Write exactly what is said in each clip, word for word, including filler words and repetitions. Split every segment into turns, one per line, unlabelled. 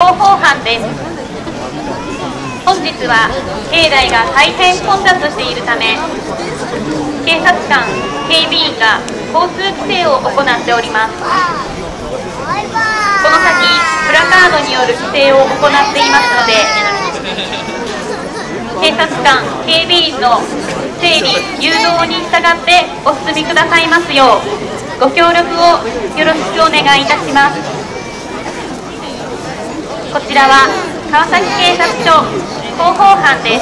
広報班です。本日は境内が大変混雑しているため、警察官、警備員が交通規制を行っております。この先、プラカードによる規制を行っていますので、警察官、警備員の整理・誘導に従ってお進みくださいますよう、ご協力をよろしくお願いいたします。こちらは川崎警察署広報班です。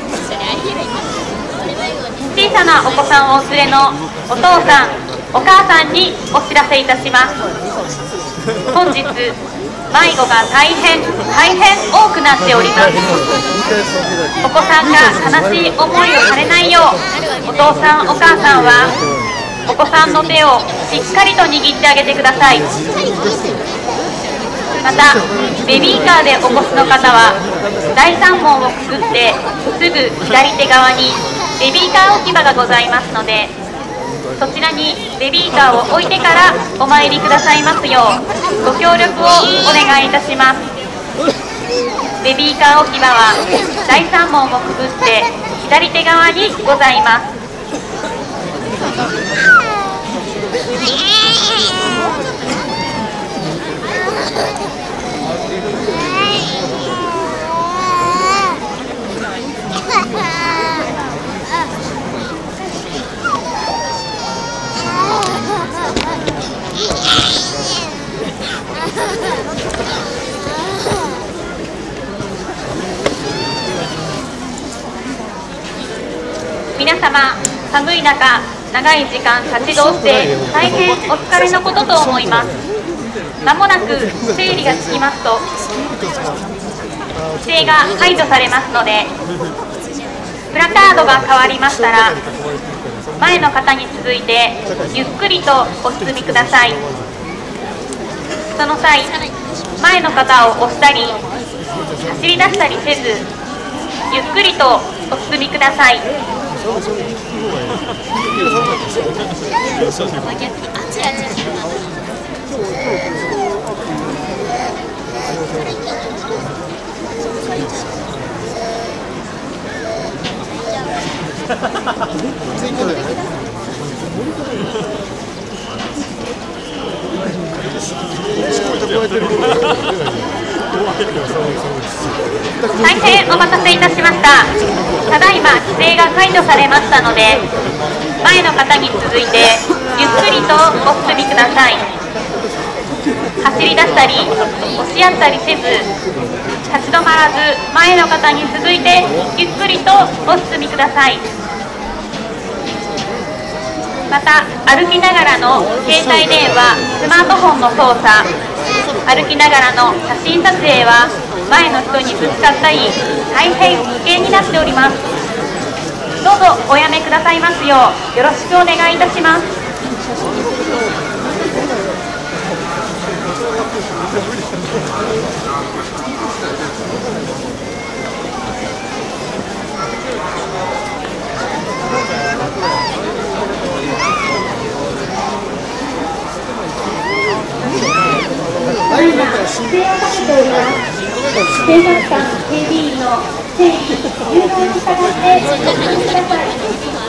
小さなお子さんをお連れのお父さん、お母さんにお知らせいたします。本日、迷子が大変、大変多くなっております。お子さんが悲しい思いをされないよう、お父さん、お母さんは、お子さんの手をしっかりと握ってあげてください。また、ベビーカーでお越しの方は、だいさん門をくぐって、すぐ左手側にベビーカー置き場がございますので、そちらにベビーカーを置いてからお参りくださいますよう、ご協力をお願いいたします。ベビーカー置き場はだいさん門をくぐって左手側にございます。皆様、寒い中、長い時間立ち通して大変お疲れのことと思います。まもなく整理がつきますと、規制が解除されますので、プラカードが変わりましたら、前の方に続いてゆっくりとお進みください。その際、前の方を押したり走り出したりせず、ゆっくりとお進みください。大変お待たせいたしました。ただいま規制が解除されましたので、前の方に続いてゆっくりとお進みください。走り出したり押し合ったりせず、立ち止まらず前の方に続いてゆっくりとお進みください。また、歩きながらの携帯電話、スマートフォンの操作、歩きながらの写真撮影は前の人にぶつかったり大変危険になっております。どうぞおやめくださいますよう、よろしくお願いいたします。規制をかけております。警察官、警備員の整理・誘導に従ってお進みください。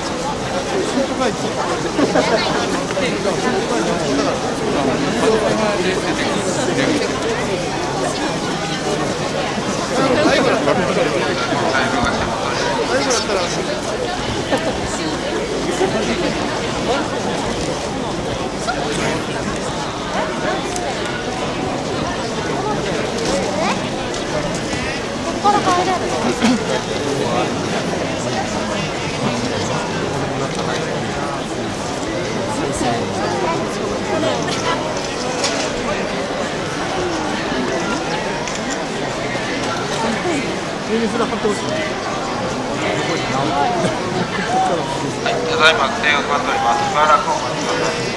はい、ただいま規制がかかっております。しばらくお待ちください。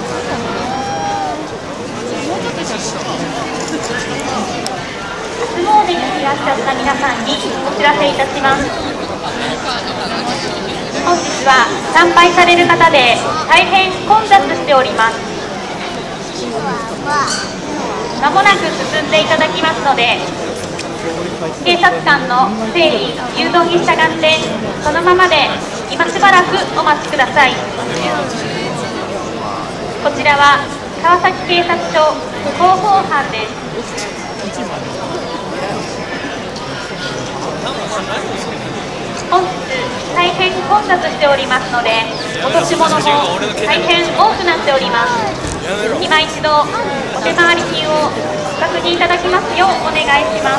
初詣にいらっしゃった皆さんにお知らせいたします。本日は参拝される方で大変混雑しております。 まもなく進んでいただきますので、警察官の整理誘導に従ってそのままで今しばらくお待ちください。こちらは川崎警察署広報班です。本日大変混雑しておりますので、落とし物も大変多くなっております。今一度お手回り品をご確認いただきますようお願いします。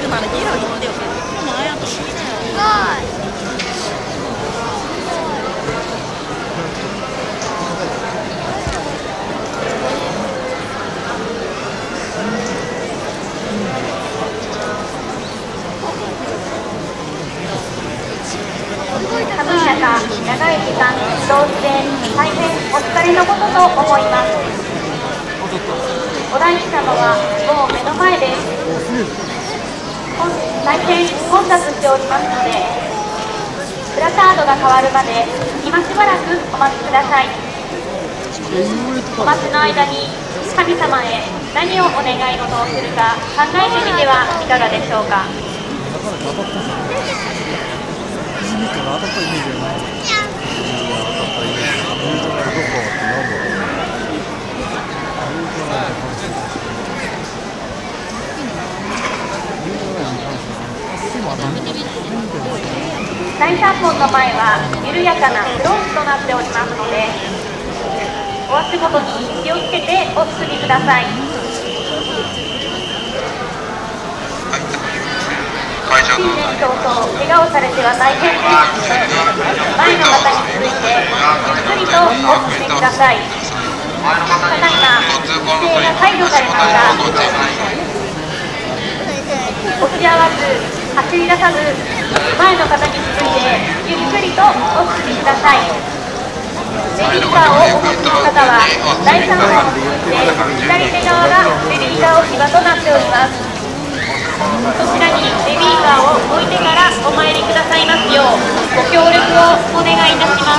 寒い中、長い時間移動して大変お疲れのことと思います。お大師様はもう目の前です。本日大変混雑しておりますので、プラカードが変わるまで今しばらくお待ちください。お待ちの間に神様へ何をお願い事をするか考えてみてはいかがでしょうか。第三門の前は緩やかなクロースとなっておりますので、お足元に気をつけてお進みください。新年早々怪我をされては大変です。前の方に続いてゆっくりとお進みください。ただいま規制が解除されました。押し合わず走り出さず、前の方に続いてゆっくりとお進みください。ベビーカーをお持ちの方はだいさん門を進んで左手側がベビーカー置き場となっております。そちらにベビーカーを置いてからお参りくださいますようご協力をお願いいたします。